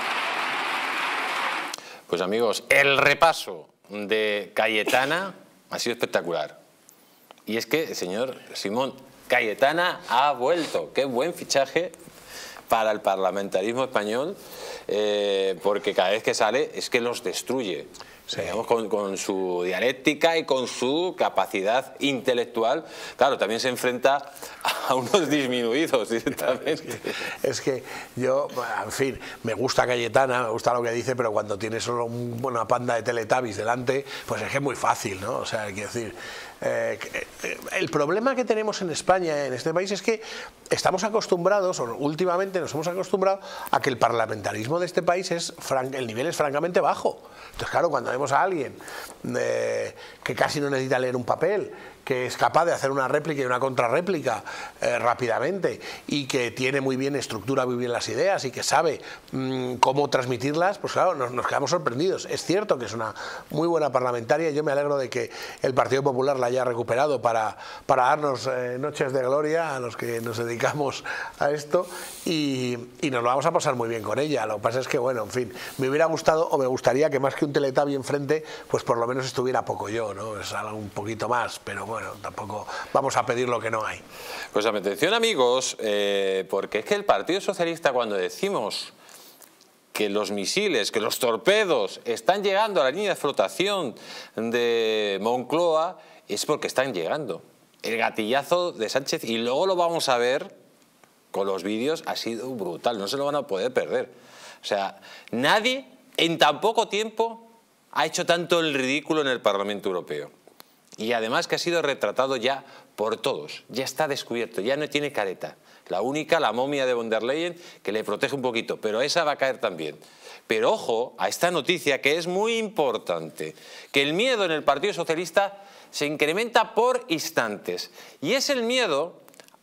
Pues amigos, el repaso de Cayetana ha sido espectacular. Y es que el señor Simón, Cayetana ha vuelto. Qué buen fichaje para el parlamentarismo español, eh, porque cada vez que sale es que los destruye. Sí. Digamos, con, con su dialéctica y con su capacidad intelectual. Claro, también se enfrenta a unos disminuidos directamente. Es que, es que yo, en fin, me gusta Cayetana, me gusta lo que dice, pero cuando tienes solo un, una panda de Teletubbies delante, pues es que es muy fácil, ¿no? O sea, hay que decir... Eh, el problema que tenemos en España, en este país, es que estamos acostumbrados, o últimamente nos hemos acostumbrado a que el parlamentarismo de este país es, el nivel es francamente bajo. Entonces, claro, cuando vemos a alguien eh, que casi no necesita leer un papel, que es capaz de hacer una réplica y una contrarréplica eh, rápidamente, y que tiene muy bien estructura, muy bien las ideas, y que sabe mmm, cómo transmitirlas, pues claro, nos, nos quedamos sorprendidos. Es cierto que es una muy buena parlamentaria, y yo me alegro de que el Partido Popular la haya recuperado para, para darnos eh, noches de gloria a los que nos dedicamos a esto, y, y nos lo vamos a pasar muy bien con ella. Lo que pasa es que, bueno, en fin, me hubiera gustado, o me gustaría que más que un Teletubby enfrente, pues por lo menos estuviera poco yo, ¿no? Es algo un poquito más, pero bueno, tampoco vamos a pedir lo que no hay. Pues atención, amigos, eh, porque es que el Partido Socialista, cuando decimos que los misiles, que los torpedos están llegando a la línea de flotación de Moncloa, es porque están llegando. El gatillazo de Sánchez, y luego lo vamos a ver con los vídeos, ha sido brutal, no se lo van a poder perder. O sea, nadie en tan poco tiempo ha hecho tanto el ridículo en el Parlamento Europeo. Y además que ha sido retratado ya por todos, ya está descubierto, ya no tiene careta. La única, la momia de von der Leyen, que le protege un poquito, pero esa va a caer también. Pero ojo a esta noticia, que es muy importante, que el miedo en el Partido Socialista se incrementa por instantes, y es el miedo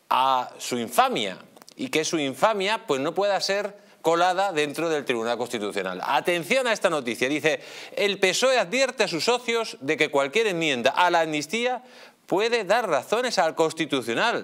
a su infamia, y que su infamia pues no pueda ser colada dentro del Tribunal Constitucional. Atención a esta noticia, dice: el P S O E advierte a sus socios de que cualquier enmienda a la amnistía puede dar razones al Constitucional.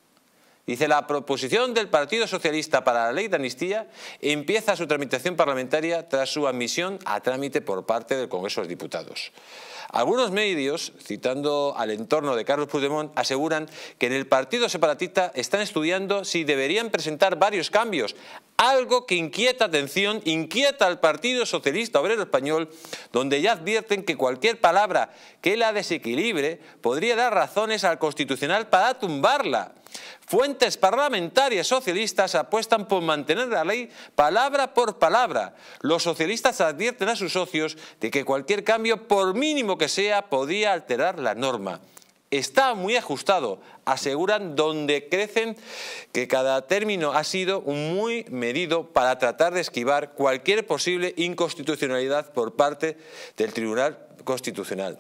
Dice: la proposición del Partido Socialista para la ley de amnistía empieza su tramitación parlamentaria tras su admisión a trámite por parte del Congreso de los Diputados. Algunos medios, citando al entorno de Carles Puigdemont, aseguran que en el Partido Separatista están estudiando si deberían presentar varios cambios, algo que inquieta, atención, inquieta al Partido Socialista Obrero Español, donde ya advierten que cualquier palabra que la desequilibre podría dar razones al Constitucional para tumbarla. Fuentes parlamentarias socialistas apuestan por mantener la ley palabra por palabra. Los socialistas advierten a sus socios de que cualquier cambio, por mínimo que sea, podría alterar la norma. Está muy ajustado, aseguran, donde crecen que cada término ha sido muy medido para tratar de esquivar cualquier posible inconstitucionalidad por parte del Tribunal Constitucional.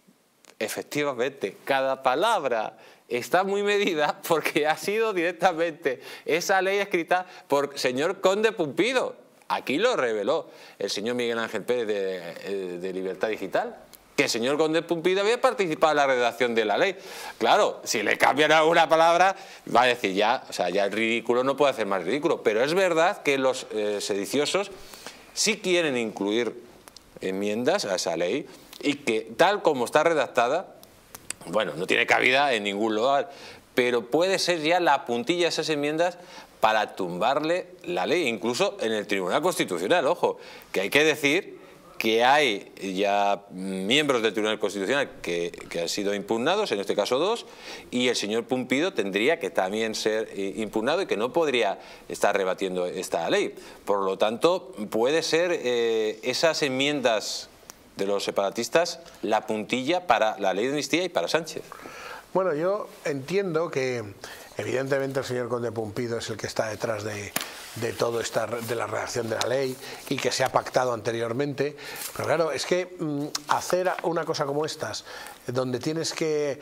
Efectivamente, cada palabra está muy medida porque ha sido directamente esa ley escrita por señor Conde Pumpido. Aquí lo reveló el señor Miguel Ángel Pérez de, de Libertad Digital, que el señor Conde Pumpido había participado en la redacción de la ley. Claro, si le cambian alguna palabra, va a decir ya, o sea, ya el ridículo no puede hacer más ridículo. Pero es verdad que los eh, sediciosos sí quieren incluir enmiendas a esa ley, y que tal como está redactada, bueno, no tiene cabida en ningún lugar, pero puede ser ya la puntilla de esas enmiendas para tumbarle la ley, incluso en el Tribunal Constitucional. Ojo, que hay que decir que hay ya miembros del Tribunal Constitucional que, que han sido impugnados, en este caso dos, y el señor Pumpido tendría que también ser impugnado y que no podría estar rebatiendo esta ley. Por lo tanto, puede ser eh, esas enmiendas de los separatistas la puntilla para la ley de amnistía y para Sánchez. Bueno, yo entiendo que evidentemente el señor Conde Pumpido es el que está detrás de, de todo esta, de la redacción de la ley, y que se ha pactado anteriormente, pero claro, es que mmm, hacer una cosa como estas, donde tienes que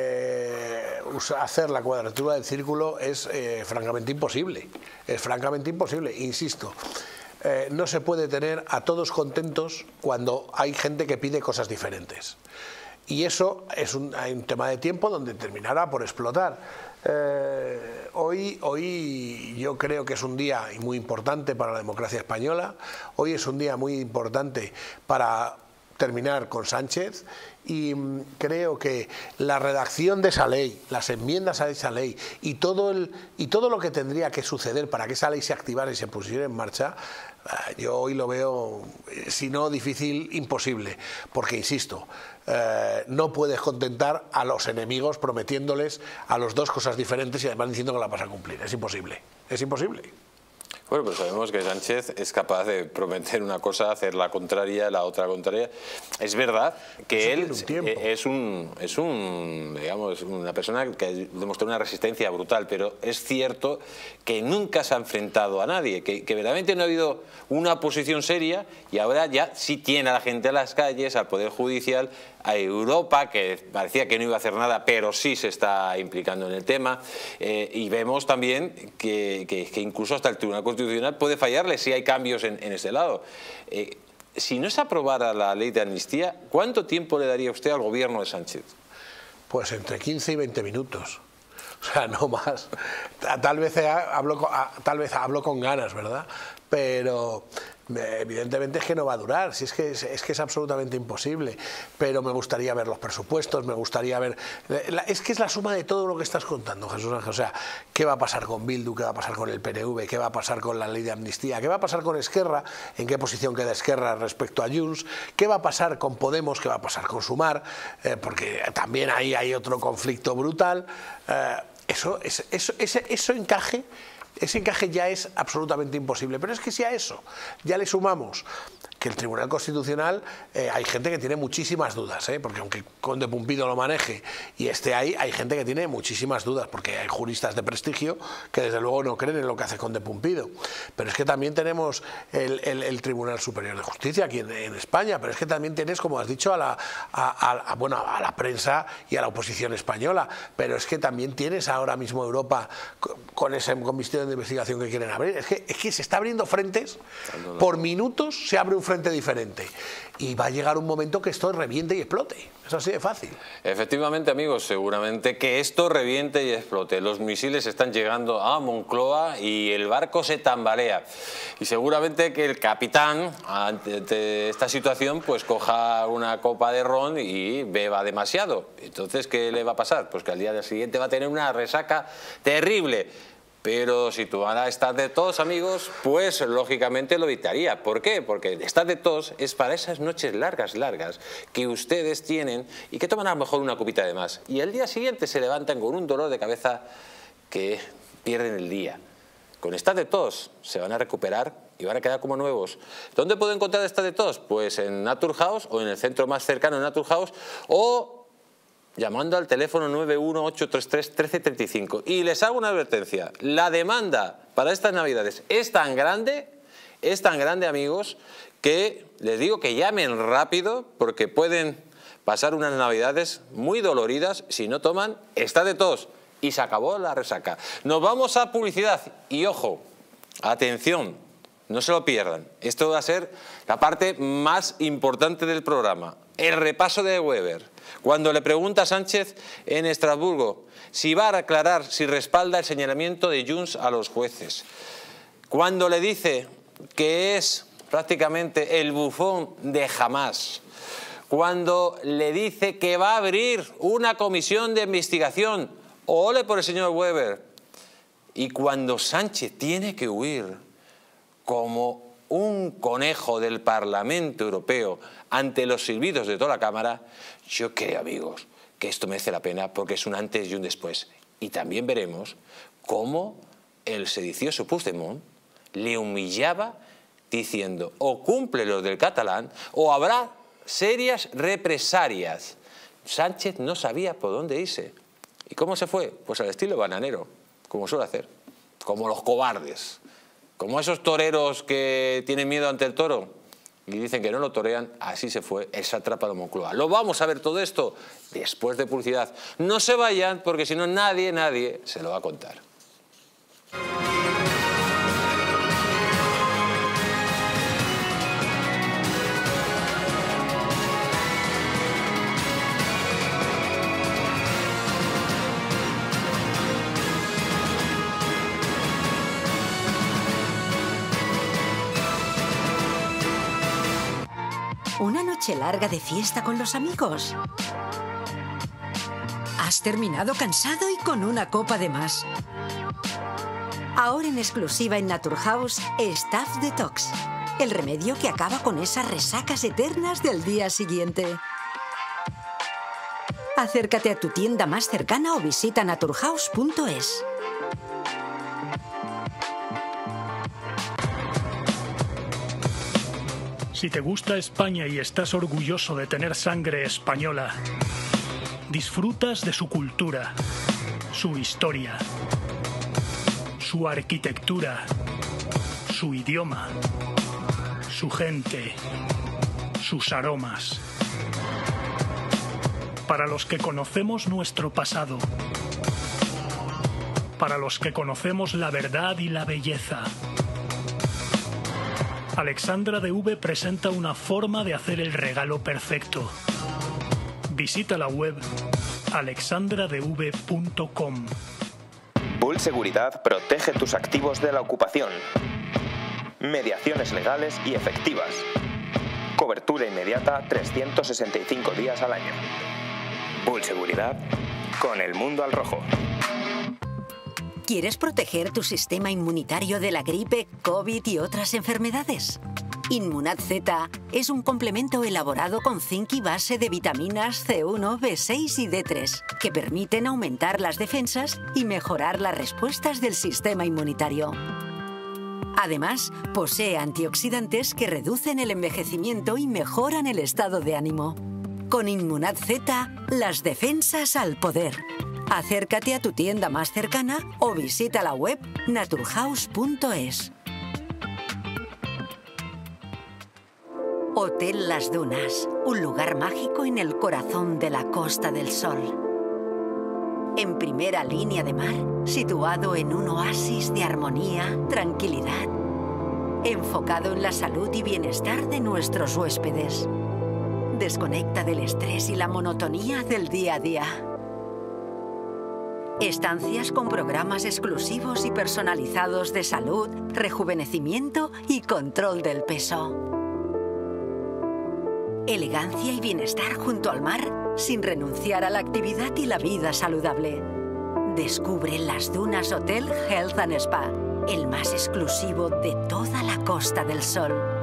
eh, hacer la cuadratura del círculo, es eh, francamente imposible, es francamente imposible, insisto. Eh, no se puede tener a todos contentos cuando hay gente que pide cosas diferentes. y eso es un, hay un tema de tiempo donde terminará por explotar. Eh, hoy, hoy yo creo que es un día muy importante para la democracia española, hoy es un día muy importante para terminar con Sánchez, y creo que la redacción de esa ley, las enmiendas a esa ley y todo, el, y todo lo que tendría que suceder para que esa ley se activara y se pusiera en marcha, yo hoy lo veo, si no difícil, imposible, porque insisto, eh, no puedes contentar a los enemigos prometiéndoles a los dos cosas diferentes y además diciendo que la vas a cumplir. Es imposible, es imposible. Bueno, pues sabemos que Sánchez es capaz de prometer una cosa, hacer la contraria, la otra contraria. Es verdad que él es un, es un, digamos, una persona que demostró una resistencia brutal, pero es cierto que nunca se ha enfrentado a nadie, que, que verdaderamente no ha habido una posición seria, y ahora ya sí tiene a la gente a las calles, al Poder Judicial, a Europa, que parecía que no iba a hacer nada, pero sí se está implicando en el tema, eh, y vemos también que, que, que incluso hasta el Tribunal Constitucional puede fallarle si hay cambios en, en este lado. Eh, si no se aprobara la ley de amnistía, ¿cuánto tiempo le daría usted al gobierno de Sánchez? Pues entre quince y veinte minutos. O sea, no más. Tal vez hablo, tal vez hablo con ganas, ¿verdad? Pero evidentemente es que no va a durar, si es que es, es que es absolutamente imposible, pero me gustaría ver los presupuestos, me gustaría ver, es que es la suma de todo lo que estás contando, Jesús Ángel. O sea, ¿qué va a pasar con Bildu? ¿Qué va a pasar con el P N V? ¿Qué va a pasar con la ley de amnistía? ¿Qué va a pasar con Esquerra? ¿En qué posición queda Esquerra respecto a Junts? ¿Qué va a pasar con Podemos? ¿Qué va a pasar con Sumar? Eh, porque también ahí hay otro conflicto brutal. Eh, eso, eso, eso, ese, eso encaje Ese encaje ya es absolutamente imposible, pero es que si a eso ya le sumamos que el Tribunal Constitucional, eh, hay gente que tiene muchísimas dudas, ¿eh? Porque aunque Conde Pumpido lo maneje y esté ahí, hay gente que tiene muchísimas dudas, porque hay juristas de prestigio que desde luego no creen en lo que hace Conde Pumpido. Pero es que también tenemos el, el, el Tribunal Superior de Justicia aquí en, en España, pero es que también tienes, como has dicho, a la, a, a, a, bueno, a la prensa y a la oposición española, pero es que también tienes ahora mismo Europa con esa comisión de investigación que quieren abrir. Es que, es que se está abriendo frentes, por minutos se abre un frente diferente, y va a llegar un momento que esto reviente y explote. Es así de fácil. Efectivamente, amigos, seguramente que esto reviente y explote. Los misiles están llegando a Moncloa y el barco se tambalea, y seguramente que el capitán ante esta situación pues coja una copa de ron y beba demasiado. Entonces, ¿qué le va a pasar? Pues que al día siguiente va a tener una resaca terrible. Pero si tú van a estar de tos, amigos, pues lógicamente lo evitaría. ¿Por qué? Porque estar de tos es para esas noches largas, largas, que ustedes tienen y que toman a lo mejor una copita de más. Y al día siguiente se levantan con un dolor de cabeza que pierden el día. Con estar de tos se van a recuperar y van a quedar como nuevos. ¿Dónde puedo encontrar esta de tos? Pues en Naturhaus, o en el centro más cercano de Naturhaus, o llamando al teléfono nueve uno ocho tres tres, uno tres tres cinco. Y les hago una advertencia. La demanda para estas Navidades es tan grande, es tan grande, amigos, que les digo que llamen rápido, porque pueden pasar unas Navidades muy doloridas si no toman esta de tos. Y se acabó la resaca. Nos vamos a publicidad. Y ojo, atención, no se lo pierdan. Esto va a ser la parte más importante del programa. El repaso de Weber. Cuando le pregunta a Sánchez en Estrasburgo si va a aclarar, si respalda el señalamiento de Junts a los jueces. Cuando le dice que es prácticamente el bufón de Hamás. Cuando le dice que va a abrir una comisión de investigación. Ole por el señor Weber. Y cuando Sánchez tiene que huir como un conejo del Parlamento Europeo ante los silbidos de toda la Cámara, yo creo, amigos, que esto merece la pena, porque es un antes y un después. Y también veremos cómo el sedicioso Puigdemont le humillaba diciendo o cumple lo del catalán o habrá serias represalias. Sánchez no sabía por dónde irse. ¿Y cómo se fue? Pues al estilo bananero, como suele hacer, como los cobardes. Como esos toreros que tienen miedo ante el toro y dicen que no lo torean, así se fue el sátrapa de Moncloa. Lo vamos a ver todo esto después de publicidad. No se vayan, porque si no nadie, nadie se lo va a contar. ¿Una noche larga de fiesta con los amigos? ¿Has terminado cansado y con una copa de más? Ahora en exclusiva en Naturhaus, Staph Detox. El remedio que acaba con esas resacas eternas del día siguiente. Acércate a tu tienda más cercana o visita naturhaus punto es. Si te gusta España y estás orgulloso de tener sangre española, disfrutas de su cultura, su historia, su arquitectura, su idioma, su gente, sus aromas. Para los que conocemos nuestro pasado, para los que conocemos la verdad y la belleza, Alexandra de V presenta una forma de hacer el regalo perfecto. Visita la web alexandra d v punto com. Bull Seguridad protege tus activos de la ocupación. Mediaciones legales y efectivas. Cobertura inmediata trescientos sesenta y cinco días al año. Bull Seguridad, con el mundo al rojo. ¿Quieres proteger tu sistema inmunitario de la gripe, COVID y otras enfermedades? Inmunad Z es un complemento elaborado con zinc y base de vitaminas C uno, B seis y D tres, que permiten aumentar las defensas y mejorar las respuestas del sistema inmunitario. Además, posee antioxidantes que reducen el envejecimiento y mejoran el estado de ánimo. Con Inmunad Z, las defensas al poder. Acércate a tu tienda más cercana o visita la web naturhaus punto es. Hotel Las Dunas, un lugar mágico en el corazón de la Costa del Sol. En primera línea de mar, situado en un oasis de armonía, tranquilidad, enfocado en la salud y bienestar de nuestros huéspedes. Desconecta del estrés y la monotonía del día a día. Estancias con programas exclusivos y personalizados de salud, rejuvenecimiento y control del peso. Elegancia y bienestar junto al mar, sin renunciar a la actividad y la vida saludable. Descubre Las Dunas Hotel Health and Spa, el más exclusivo de toda la Costa del Sol.